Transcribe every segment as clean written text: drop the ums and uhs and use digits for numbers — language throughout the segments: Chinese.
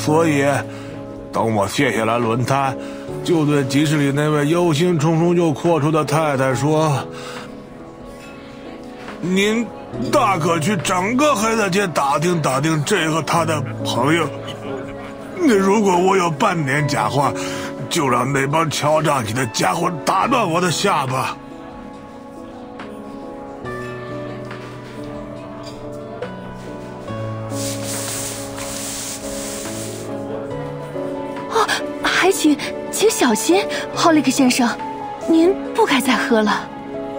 所以，等我卸下来轮胎，就对集市里那位忧心忡忡又阔绰的太太说：“您大可去整个黑大街打听打听这和他的朋友。那如果我有半点假话，就让那帮敲诈你的家伙打断我的下巴。” 还请小心，浩利克先生，您不该再喝了。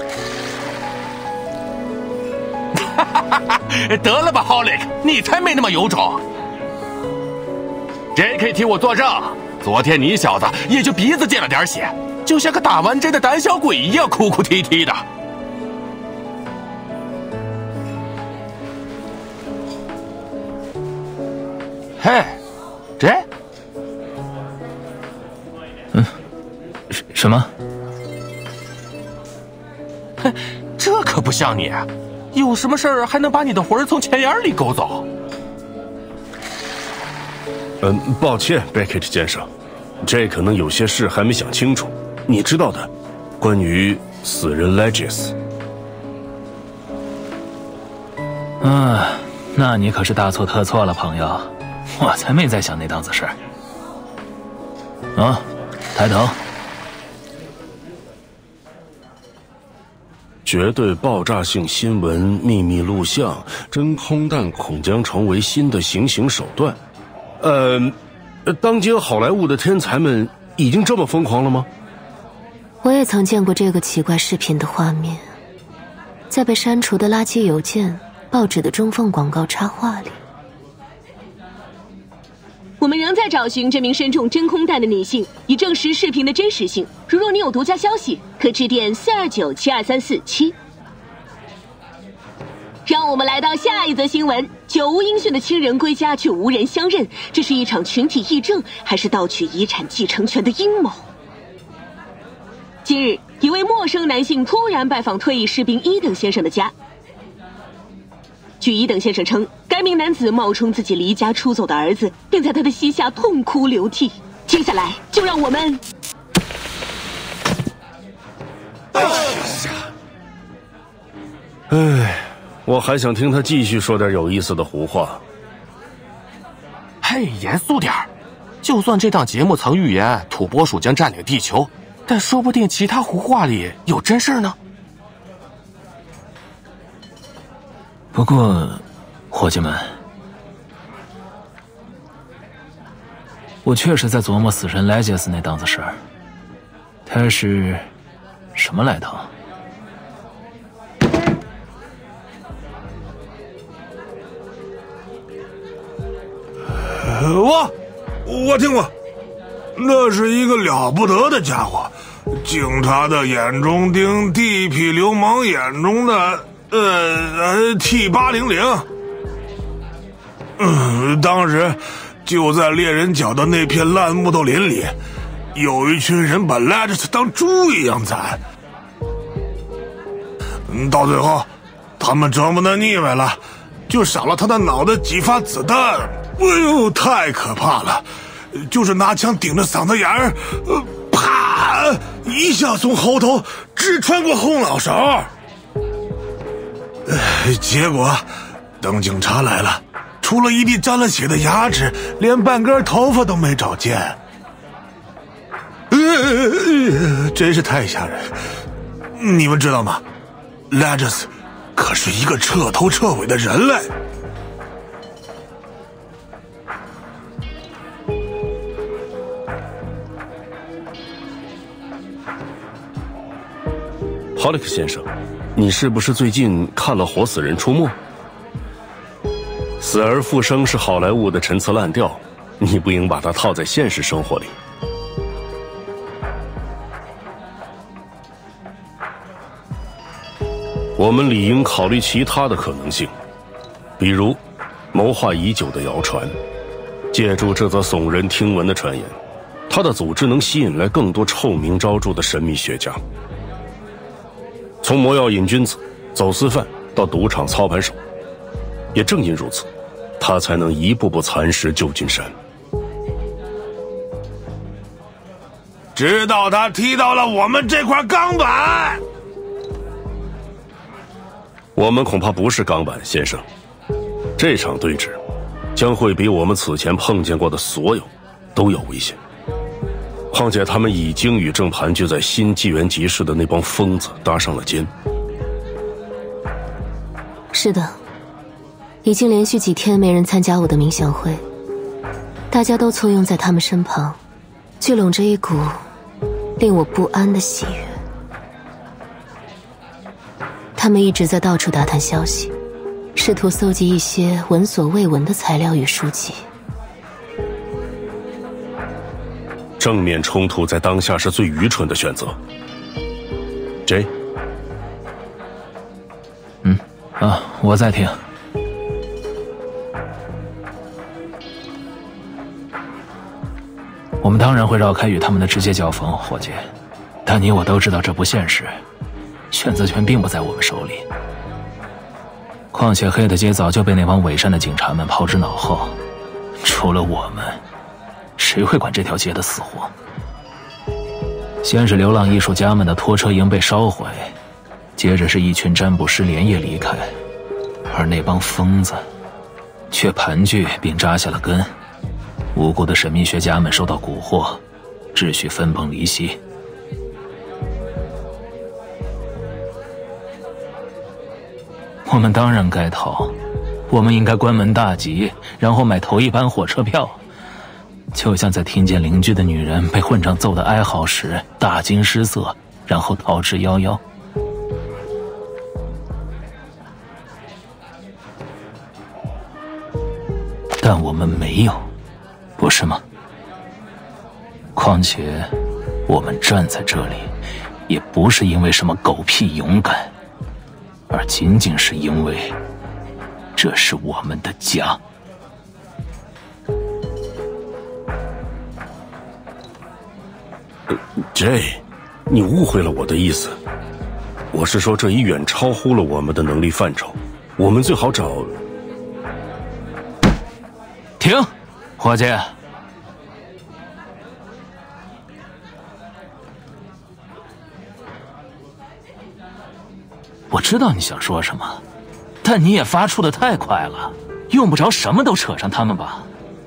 得了吧，浩利克，你才没那么有种。J.K. 替我作证，昨天你小子也就鼻子见了点血，就像个打完针的胆小鬼一样，哭哭啼啼的。嘿，这。 什么？ 哼，这可不像你，有什么事儿还能把你的魂儿从钱眼里勾走？ 抱歉，贝克特先生，这可能有些事还没想清楚。你知道的，关于死人 Legis。 那你可是大错特错了，朋友，我才没在想那档子事儿。抬头。 绝对爆炸性新闻、秘密录像、真空弹恐将成为新的行刑手段。当今好莱坞的天才们已经这么疯狂了吗？ 我也曾见过这个奇怪视频的画面，在被删除的垃圾邮件、报纸的中缝广告插画里。 我们仍在找寻这名身中真空弹的女性，以证实视频的真实性。如若你有独家消息，可致电429-72347。让我们来到下一则新闻：久无音讯的亲人归家却无人相认，这是一场群体癔症，还是盗取遗产继承权的阴谋？今日，一位陌生男性突然拜访退役士兵伊登先生的家。据伊登先生称，该名男子冒充自己离家出走的儿子，并在他的膝下痛哭流涕。接下来，就让我们…… 我还想听他继续说点有意思的胡话。 嘿，严肃点儿！就算这档节目曾预言土拨鼠将占领地球，但说不定其他胡话里有真事呢。 不过，伙计们，我确实在琢磨死神莱杰斯那档子事儿，他是什么来头？ 我听过，那是一个了不得的家伙，警察的眼中钉，地痞流氓眼中的T800。当时就在猎人角的那片烂木头林里，有一群人把 Legis 当猪一样宰。到最后，他们折磨得腻歪了，就少了他的脑袋几发子弹。哎呦，太可怕了！就是拿枪顶着嗓子眼儿，啪，一下从喉头直穿过后脑勺。结果等警察来了，除了一地沾了血的牙齿，连半根头发都没找见。真是太吓人！你们知道吗？Legis 可是一个彻头彻尾的人类。 哈利克先生，你是不是最近看了《活死人出没》？死而复生是好莱坞的陈词滥调，你不应把它套在现实生活里。我们理应考虑其他的可能性，比如谋划已久的谣传。借助这则耸人听闻的传言，他的组织能吸引来更多臭名昭著的神秘学家。从魔药瘾君子、走私犯到赌场操盘手，也正因如此，他才能一步步蚕食旧金山。 直到他踢到了我们这块钢板。 我们恐怕不是钢板，先生。这场对峙将会比我们此前碰见过的所有都有危险。况且他们已经与正盘踞在新纪元集市的那帮疯子搭上了肩。 是的，已经连续几天没人参加我的冥想会，大家都簇拥在他们身旁，聚拢着一股令我不安的喜悦。他们一直在到处打探消息，试图搜集一些闻所未闻的材料与书籍。 正面冲突在当下是最愚蠢的选择。J， 我在听。我们当然会绕开与他们的直接交锋，伙计，但你我都知道这不现实，选择权并不在我们手里。况且黑的街早就被那帮伪善的警察们抛之脑后，除了我们，谁会管这条街的死活？先是流浪艺术家们的拖车营被烧毁，接着是一群占卜师连夜离开，而那帮疯子却盘踞并扎下了根，无辜的神秘学家们受到蛊惑，秩序分崩离析。我们当然该逃，我们应该关门大吉，然后买头一班火车票，就像在听见邻居的女人被混账揍得哀嚎时大惊失色，然后逃之夭夭。但我们没有，不是吗？况且我们站在这里也不是因为什么狗屁勇敢，而仅仅是因为这是我们的家。 J， 你误会了我的意思。我是说这已远超乎了我们的能力范畴，我们最好找…… 停，伙计。我知道你想说什么，但你也发出的太快了，用不着什么都扯上他们吧。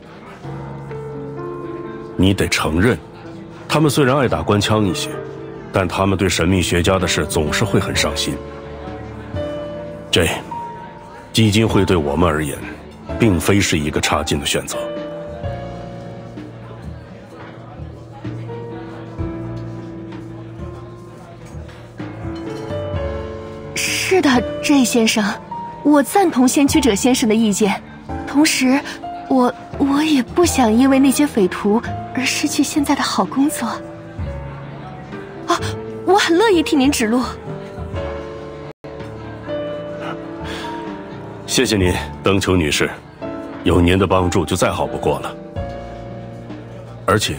你得承认，他们虽然爱打官腔一些，但他们对神秘学家的事总是会很上心。J， 基金会对我们而言，并非是一个差劲的选择。 是的，J先生，我赞同先驱者先生的意见，同时，我也不想因为那些匪徒而失去现在的好工作。啊，我很乐意替您指路。 谢谢您，灯球女士，有您的帮助就再好不过了。而且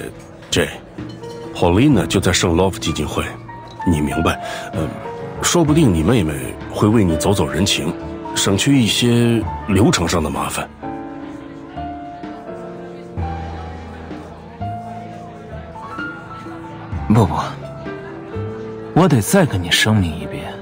，J，Paulina 就在圣洛夫基金会，你明白？说不定你妹妹会为你走走人情，省去一些流程上的麻烦。 不，我得再跟你声明一遍，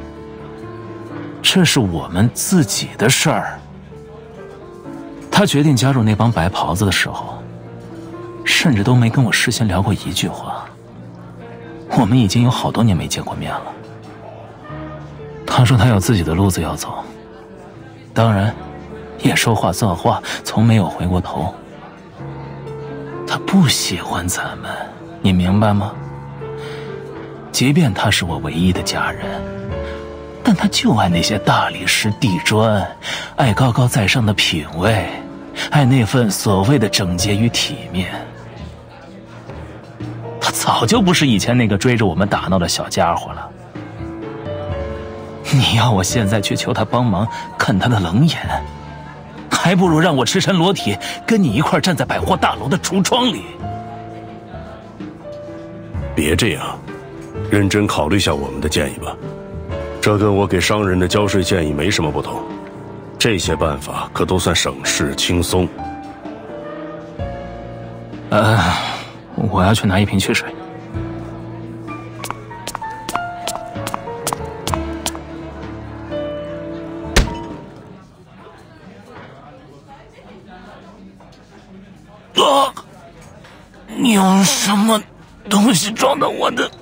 这是我们自己的事儿。他决定加入那帮白袍子的时候，甚至都没跟我事先聊过一句话。我们已经有好多年没见过面了。他说他有自己的路子要走，当然也说话算话，从没有回过头。他不喜欢咱们，你明白吗？即便他是我唯一的家人，但他就爱那些大理石地砖，爱高高在上的品味，爱那份所谓的整洁与体面。他早就不是以前那个追着我们打闹的小家伙了。你要我现在去求他帮忙看他的冷眼，还不如让我赤身裸体跟你一块站在百货大楼的橱窗里。 别这样，认真考虑下我们的建议吧。这跟我给商人的交税建议没什么不同，这些办法可都算省事轻松。 我要去拿一瓶汽水。 用什么东西撞到我的？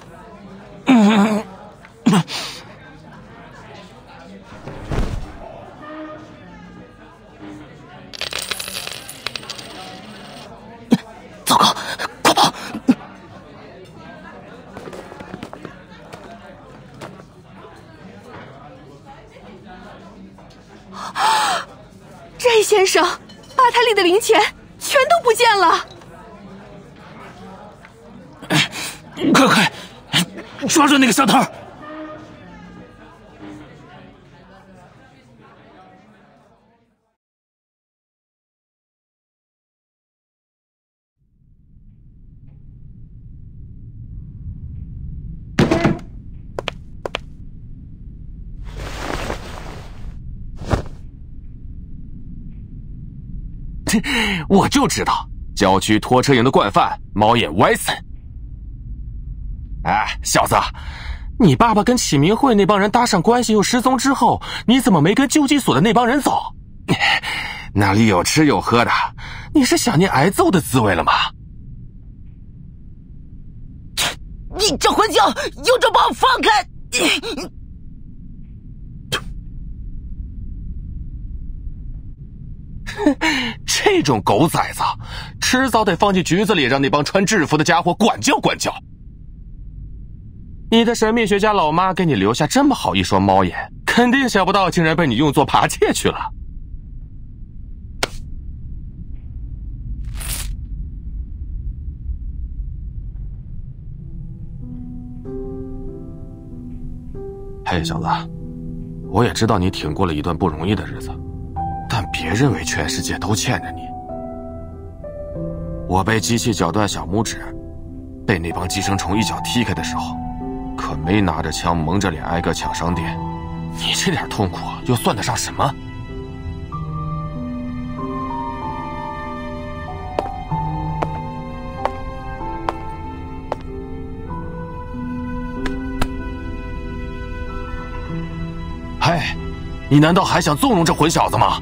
糟糕，快跑！ J 先生，吧台里的零钱全都不见了。 快，抓住那个小偷！ 我就知道，郊区拖车营的惯犯猫眼歪森。哎，小子，你爸爸跟启明会那帮人搭上关系又失踪之后，你怎么没跟救济所的那帮人走？那里有吃有喝的，你是想念挨揍的滋味了吗？ 你这混账，有种把我放开！ 这种狗崽子，迟早得放进局子里，让那帮穿制服的家伙管教管教。你的神秘学家老妈给你留下这么好一双猫眼，肯定想不到竟然被你用作扒窃去了。嘿，小子，我也知道你挺过了一段不容易的日子，但别认为全世界都欠着你。我被机器绞断小拇指，被那帮寄生虫一脚踢开的时候，可没拿着枪蒙着脸挨个抢商店。你这点痛苦又算得上什么？嘿，你难道还想纵容这混小子吗？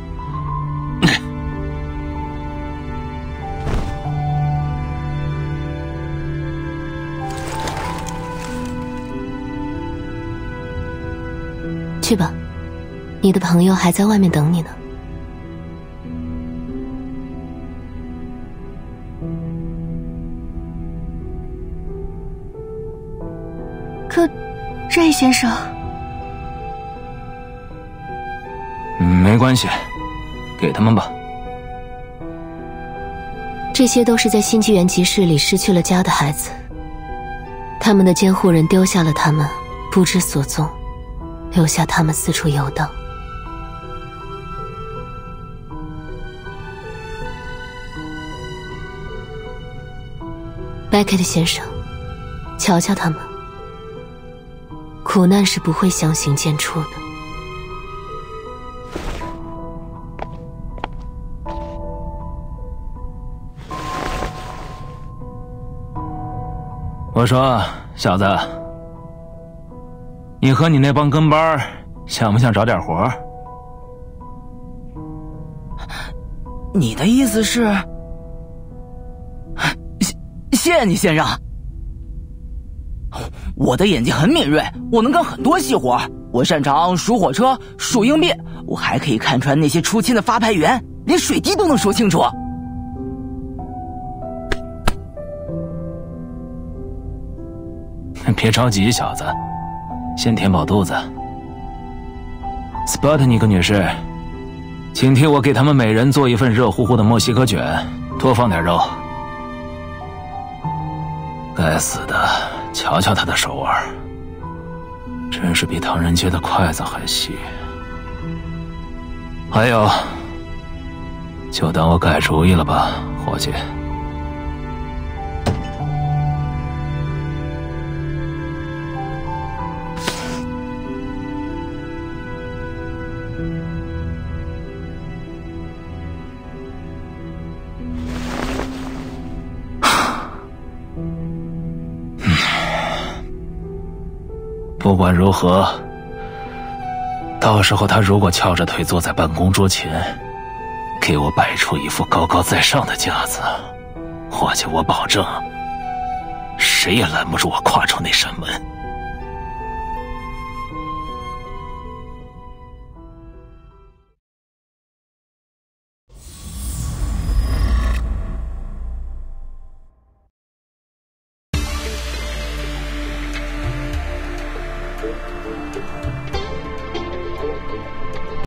去吧，你的朋友还在外面等你呢。 可J先生， 没关系，给他们吧。 这些都是在新纪元集市里失去了家的孩子，他们的监护人丢下了他们，不知所踪，留下他们四处游荡。贝克特先生，瞧瞧他们，苦难是不会相形见绌的。 我说，小子，你和你那帮跟班想不想找点活？ 你的意思是？谢谢你，先生。我的眼睛很敏锐，我能干很多细活。我擅长数火车、数硬币，我还可以看穿那些出勤的发牌员，连水滴都能说清楚。 别着急，小子，先填饱肚子。斯巴特尼克女士，请替我给他们每人做一份热乎乎的墨西哥卷，多放点肉。该死的，瞧瞧他的手腕，真是比唐人街的筷子还细。还有，就当我改主意了吧，伙计。不管如何，到时候他如果翘着腿坐在办公桌前，给我摆出一副高高在上的架子，伙计，我保证谁也拦不住我跨出那扇门。